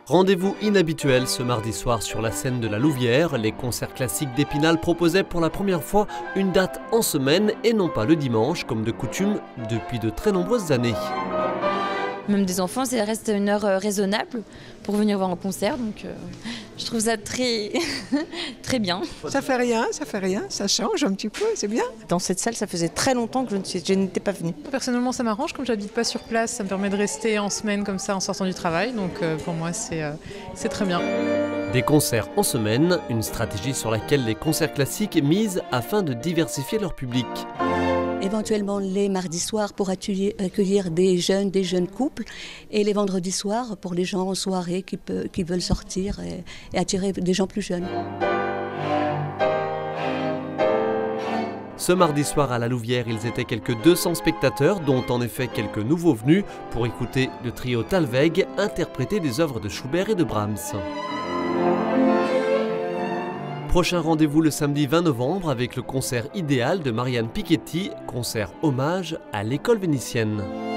Rendez-vous inhabituel ce mardi soir sur la scène de la Louvière. Les concerts classiques d'Épinal proposaient pour la première fois une date en semaine et non pas le dimanche comme de coutume depuis de très nombreuses années. Même des enfants, ça reste une heure raisonnable pour venir voir un concert, donc je trouve ça très, très bien. Ça fait rien, ça change un petit peu, c'est bien. Dans cette salle, ça faisait très longtemps que je n'étais pas venue. Personnellement, ça m'arrange, comme j'habite pas sur place, ça me permet de rester en semaine comme ça en sortant du travail, donc pour moi c'est très bien. Des concerts en semaine, une stratégie sur laquelle les concerts classiques misent afin de diversifier leur public. Éventuellement les mardis soirs pour accueillir des jeunes couples et les vendredis soirs pour les gens en soirée qui veulent sortir et attirer des gens plus jeunes. Ce mardi soir à la Louvière, ils étaient quelques 200 spectateurs, dont en effet quelques nouveaux venus, pour écouter le trio Thalweg interpréter des œuvres de Schubert et de Brahms. Prochain rendez-vous le samedi 20 novembre avec le concert idéal de Marianne Piketty, concert hommage à l'école vénitienne.